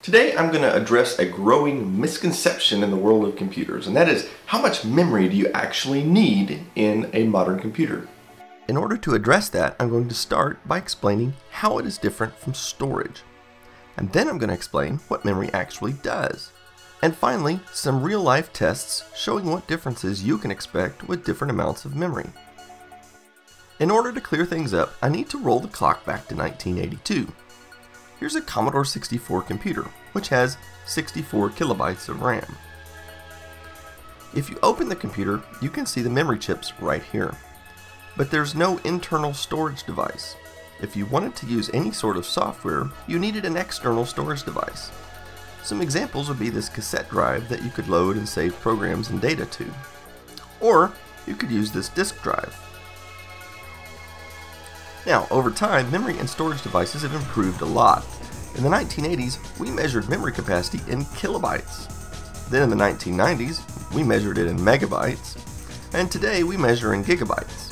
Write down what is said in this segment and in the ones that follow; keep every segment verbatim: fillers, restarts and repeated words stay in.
Today I'm going to address a growing misconception in the world of computers, and that is, how much memory do you actually need in a modern computer? In order to address that, I'm going to start by explaining how it is different from storage. And then I'm going to explain what memory actually does. And finally, some real-life tests showing what differences you can expect with different amounts of memory. In order to clear things up, I need to roll the clock back to nineteen eighty-two. Here's a Commodore sixty-four computer, which has sixty-four kilobytes of RAM. If you open the computer, you can see the memory chips right here. But there's no internal storage device. If you wanted to use any sort of software, you needed an external storage device. Some examples would be this cassette drive that you could load and save programs and data to. Or you could use this disk drive. Now, over time, memory and storage devices have improved a lot. In the nineteen eighties, we measured memory capacity in kilobytes. Then in the nineteen nineties, we measured it in megabytes. And today, we measure in gigabytes.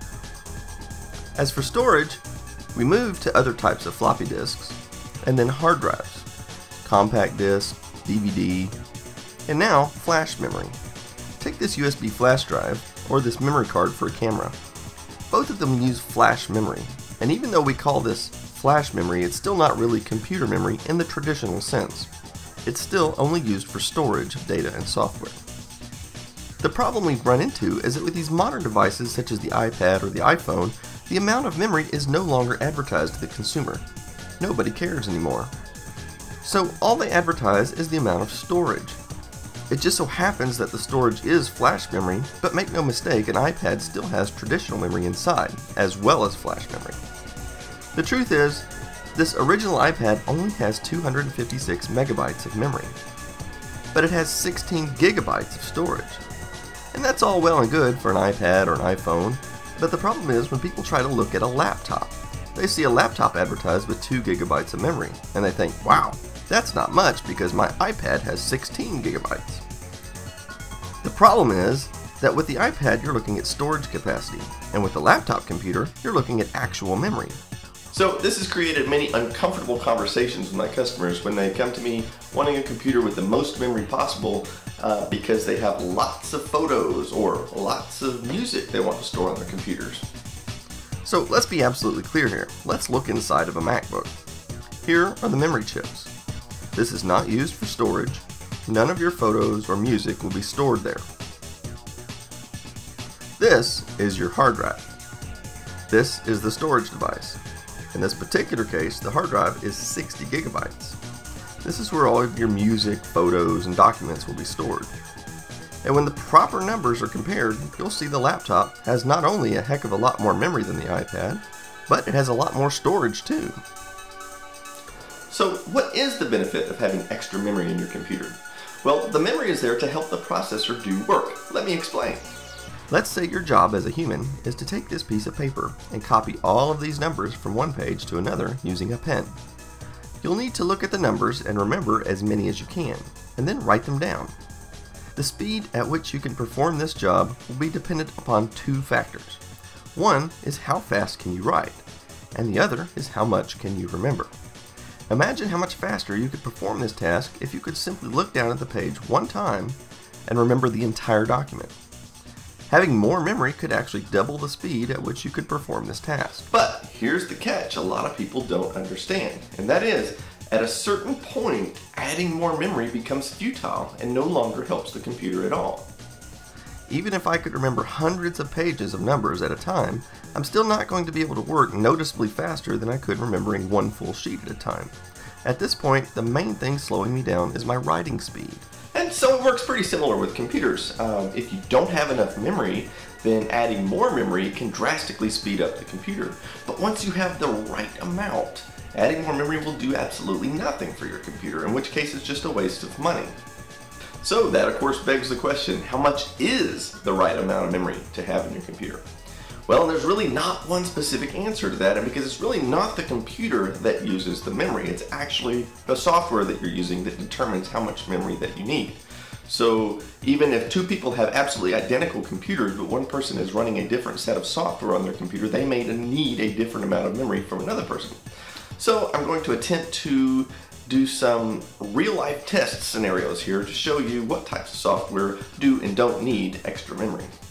As for storage, we moved to other types of floppy disks, and then hard drives, compact disc, D V D, and now flash memory. Take this U S B flash drive, or this memory card for a camera. Both of them use flash memory, and even though we call this flash memory, it's still not really computer memory in the traditional sense. It's still only used for storage of data and software. The problem we've run into is that with these modern devices such as the iPad or the iPhone, the amount of memory is no longer advertised to the consumer. Nobody cares anymore. So all they advertise is the amount of storage. It just so happens that the storage is flash memory, but make no mistake, an iPad still has traditional memory inside, as well as flash memory. The truth is, this original iPad only has two hundred fifty-six megabytes of memory, but it has sixteen gigabytes of storage. And that's all well and good for an iPad or an iPhone, but the problem is when people try to look at a laptop, they see a laptop advertised with two gigabytes of memory, and they think, wow, that's not much because my iPad has sixteen gigabytes. The problem is that with the iPad you're looking at storage capacity, and with the laptop computer you're looking at actual memory. So this has created many uncomfortable conversations with my customers when they come to me wanting a computer with the most memory possible uh, because they have lots of photos or lots of music they want to store on their computers. So let's be absolutely clear here. Let's look inside of a MacBook. Here are the memory chips. This is not used for storage. None of your photos or music will be stored there. This is your hard drive. This is the storage device. In this particular case, the hard drive is sixty gigabytes. This is where all of your music, photos, and documents will be stored. And when the proper numbers are compared, you'll see the laptop has not only a heck of a lot more memory than the iPad, but it has a lot more storage too. So what is the benefit of having extra memory in your computer? Well, the memory is there to help the processor do work. Let me explain. Let's say your job as a human is to take this piece of paper and copy all of these numbers from one page to another using a pen. You'll need to look at the numbers and remember as many as you can, and then write them down. The speed at which you can perform this job will be dependent upon two factors. One is how fast can you write, and the other is how much can you remember. Imagine how much faster you could perform this task if you could simply look down at the page one time and remember the entire document. Having more memory could actually double the speed at which you could perform this task. But here's the catch a lot of people don't understand, and that is, at a certain point, adding more memory becomes futile and no longer helps the computer at all. Even if I could remember hundreds of pages of numbers at a time, I'm still not going to be able to work noticeably faster than I could remembering one full sheet at a time. At this point, the main thing slowing me down is my writing speed. And so it works pretty similar with computers. Um, if you don't have enough memory, then adding more memory can drastically speed up the computer. But once you have the right amount, adding more memory will do absolutely nothing for your computer, in which case it's just a waste of money. So that of course begs the question, how much is the right amount of memory to have in your computer? Well, there's really not one specific answer to that, and because it's really not the computer that uses the memory, it's actually the software that you're using that determines how much memory that you need. So even if two people have absolutely identical computers, but one person is running a different set of software on their computer, they may need a different amount of memory from another person. So I'm going to attempt to do some real-life test scenarios here to show you what types of software do and don't need extra memory.